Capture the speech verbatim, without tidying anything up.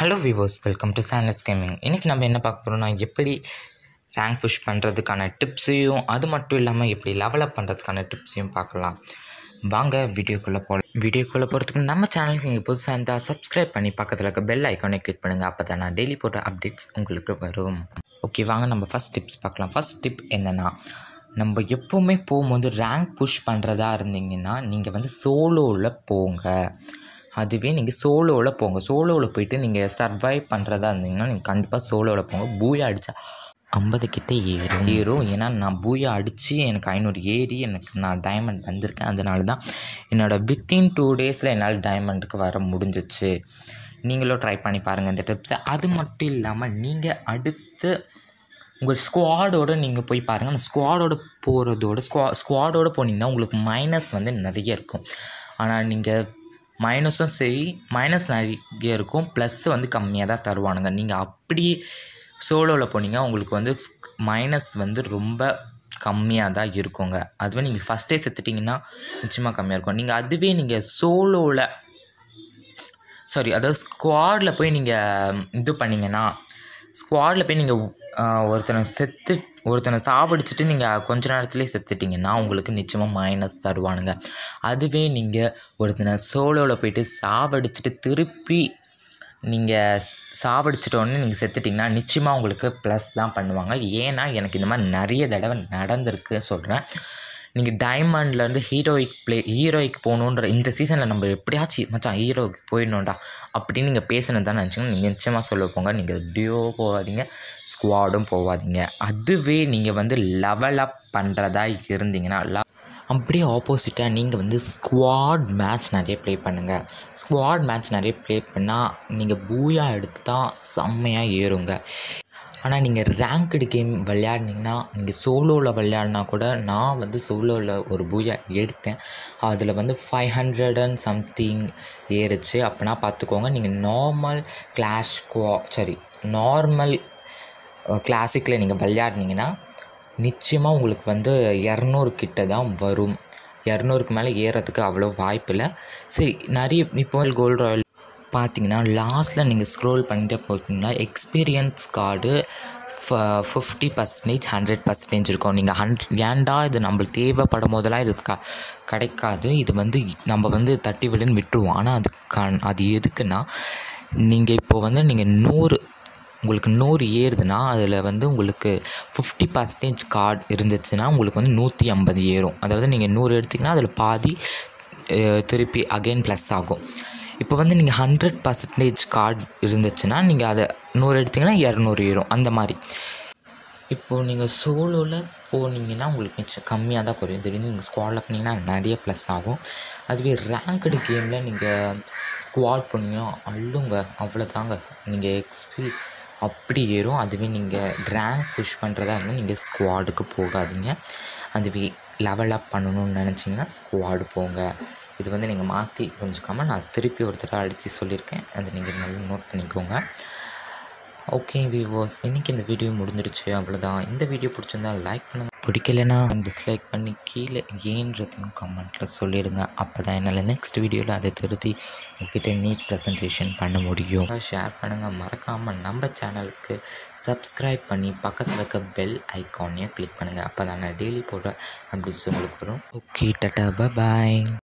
Hello viewers, welcome to சானஸ் gaming. இன்றைக்கி நம்ம என்ன பார்க்க போகிறோம்னா, எப்படி ரேங்க் புஷ் பண்ணுறதுக்கான டிப்ஸையும் அது மட்டும் இல்லாமல் எப்படி லெவலப் பண்ணுறதுக்கான டிப்ஸையும் பார்க்கலாம். வாங்க வீடியோக்குள்ளே போகலாம். வீடியோக்குள்ளே போகிறதுக்கு நம்ம சேனலுக்கு நீங்கள் புதுசாக இருந்தால் சப்ஸ்கிரைப் பண்ணி பக்கத்தில் இருக்க பெல் ஐக்கானை கிளிக் பண்ணுங்கள். அப்போ தான் நான் டெய்லி போடுற அப்டேட்ஸ் உங்களுக்கு வரும். ஓகே, வாங்க நம்ம ஃபஸ்ட் டிப்ஸ் பார்க்கலாம். ஃபஸ்ட் டிப் என்னென்னா, நம்ம எப்போவுமே போகும்போது ரேங்க் புஷ் பண்ணுறதா இருந்தீங்கன்னா நீங்கள் வந்து சோலோவில் போங்க. அதுவே நீங்கள் சோலோவில் போங்க. சோலோவில் போயிட்டு நீங்கள் சர்வைவ் பண்ணுறதா இருந்தீங்கன்னா நீங்கள் கண்டிப்பாக சோலோவில் போங்க. பூயா அடித்தா ஐம்பது கிட்டே ஏறும் ஏறும் ஏன்னா நான் பூயா அடித்து எனக்கு ஐநூறு ஏறி எனக்கு நான் டைமண்ட் வந்திருக்கேன். அதனால தான் என்னோடய வித்தின் டூ டேஸில் என்னால் டைமண்டுக்கு வர முடிஞ்சிச்சு. நீங்களும் ட்ரை பண்ணி பாருங்கள் இந்த டிப்ஸை. அது மட்டும் இல்லாமல் நீங்கள் அடுத்து உங்கள் ஸ்குவாடோடு நீங்கள் போய் பாருங்கள். அந்த ஸ்குவாடோடு போகிறதோட ஸ்குவா ஸ்குவாடோடு போனீங்கன்னா உங்களுக்கு மைனஸ் வந்து நிறைய இருக்கும். ஆனால் நீங்கள் மைனஸும் சரி, மைனஸ் நிறைய இருக்கும், ப்ளஸ் வந்து கம்மியாக தான் தருவானுங்க. நீங்கள் அப்படி சோலோவில் போனீங்க உங்களுக்கு வந்து மைனஸ் வந்து ரொம்ப கம்மியாக தான் இருக்குங்க. அதுவே நீங்கள் ஃபஸ்ட்டே செத்துட்டிங்கன்னா நிச்சயமாக கம்மியாக இருக்கும். நீங்கள் அதுவே நீங்கள் சோலோவில் சாரி அதாவது ஸ்குவாடில் போய் நீங்கள் இது பண்ணிங்கன்னா, ஸ்குவாடில் போய் நீங்கள் ஒருத்தனை செத்து ஒருத்தனை சாவடிச்சுட்டு நீங்கள் கொஞ்ச நேரத்துலேயே செத்துட்டிங்கன்னா உங்களுக்கு நிச்சயமாக மைனஸ் தருவானுங்க. அதுவே நீங்கள் ஒருத்தனை சோலோவில் போய்ட்டு சாவடிச்சுட்டு திருப்பி நீங்கள் சாவடிச்சிட்டோன்னே நீங்கள் செத்துட்டிங்கன்னா நிச்சயமாக உங்களுக்கு ப்ளஸ் தான் பண்ணுவாங்க. ஏன்னா எனக்கு இந்த மாதிரி நிறைய தடவை நடந்திருக்கு சொல்கிறேன். நீங்கள் டைமண்ட்லேருந்து ஹீரோயிக் ப்ளே ஹீரோய்க்கு போகணுன்ற இந்த சீசனில் நம்ம எப்படியாச்சும் மச்சான் ஹீரோய்க்கு போயிடணும்டா அப்படின்னு நீங்கள் பேசணும் தான் நினச்சிங்கன்னா நீங்கள் நிச்சயமாக சொல்ல போங்க. நீங்கள் டியோ போகாதீங்க, ஸ்குவாடும் போகாதீங்க. அதுவே நீங்கள் வந்து லெவல் அப் பண்ணுறதா இருந்தீங்கன்னா அப்படியே ஆப்போசிட்டாக நீங்கள் வந்து ஸ்குவாட் மேட்ச் நிறைய ப்ளே பண்ணுங்கள். ஸ்குவாட் மேட்ச் நிறைய ப்ளே பண்ணால் நீங்கள் பூயா எடுத்தால் செம்மையாக ஏறுங்க. ஆனால் நீங்கள் ரேங்க்டு கேம் விளையாடினீங்கன்னா, நீங்கள் சோலோவில் விளையாடினா கூட நான் வந்து சோலோவில் ஒரு பூயா எடுத்தேன். அதில் வந்து ஃபைவ் ஹண்ட்ரட் அண்ட் சம்திங் ஏறுச்சு. அப்போனா பார்த்துக்கோங்க. நீங்கள் நார்மல் கிளாஷ் குவா சாரி நார்மல் கிளாசிக்கில் நீங்கள் விளையாடினீங்கன்னா நிச்சயமாக உங்களுக்கு வந்து இரநூறு கிட்ட தான் வரும். இரநூறுக்கு மேலே ஏறதுக்கு அவ்வளோ வாய்ப்பு இல்லை. சரி, நிறைய இப்போ கோல்டு ராயல் பார்த்தீங்கன்னா லாஸ்ட்டில் நீங்கள் ஸ்க்ரோல் பண்ணிட்டே போட்டிங்கன்னா experience card fifty percentage hundred percentage இருக்கும். நீங்கள் ஹண்ட்ரட் ஏன்டா இது நம்மளுக்கு தேவைப்படும் போதெல்லாம் இது க கிடைக்காது. இது வந்து நம்ம வந்து தட்டி விடுன்னு விட்டுருவோம். ஆனால் அது க அது எதுக்குன்னா, நீங்கள் இப்போது வந்து நீங்கள் நூறு உங்களுக்கு நூறு ஏறுதுன்னா அதில் வந்து உங்களுக்கு ஃபிஃப்டி பர்சன்டேஜ் கார்டு இருந்துச்சுன்னா உங்களுக்கு வந்து நூற்றி ஐம்பது ஏறும். அதாவது நீங்கள் நூறு எடுத்திங்கன்னா அதில் பாதி திருப்பி அகெயின் ப்ளஸ் ஆகும். இப்போ வந்து நீங்கள் ஹண்ட்ரட் பர்சன்டேஜ் கார்டு இருந்துச்சுன்னா நீங்கள் அதை நூறு எடுத்திங்கன்னா இரநூறு ஏறும். அந்த மாதிரி இப்போது நீங்கள் சோலோவில் போனீங்கன்னா உங்களுக்கு நிச்சயம் கம்மியாக தான் குறையும். திடீர்னு நீங்கள் ஸ்குவாடில் போனீங்கன்னா நிறைய ப்ளஸ் ஆகும். அதுவே ரேங்க்டு கேமில் நீங்கள் ஸ்குவாட் போனீங்கன்னா அள்ளுங்க, அவ்வளோதாங்க. நீங்கள் எக்ஸ்பி அப்படி ஏறும். அதுவே நீங்கள் ரேங்க் புஷ் பண்ணுறதா இருந்தால் நீங்கள் ஸ்குவாடுக்கு போகாதீங்க. அதுவே லெவல் அப் பண்ணணும்னு நினச்சிங்கன்னா ஸ்குவாடு போங்க. இது வந்து நீங்கள் மாற்றி புரிஞ்சுக்காமல் நான் திருப்பி ஒரு தடவை அடித்து சொல்லியிருக்கேன். அதை நீங்கள் நல்லா நோட் பண்ணிக்கோங்க. ஓகே வியூவர்ஸ், இன்றைக்கி இந்த வீடியோ முடிஞ்சிருச்சு, அவ்வளோதான். இந்த வீடியோ பிடிச்சிருந்தால் லைக் பண்ணுங்கள், பிடிக்கலைன்னா டிஸ்லைக் பண்ணி கீழே ஏன்றதையும் கமெண்ட்டில் சொல்லிடுங்க. அப்போ தான் என்னால் நெக்ஸ்ட் வீடியோவில் அதை திருத்தி உங்கள்கிட்ட நீட் ப்ரெசன்டேஷன் பண்ண முடியும். ஷேர் பண்ணுங்கள். மறக்காமல் நம்ம சேனலுக்கு சப்ஸ்கிரைப் பண்ணி பக்கத்தில் இருக்க பெல் ஐக்கானையும் கிளிக் பண்ணுங்கள். அப்போ தான் நான் டெய்லி போடுற அப்படி உங்களுக்கு வரும். ஓகே, டாடா, பாய்.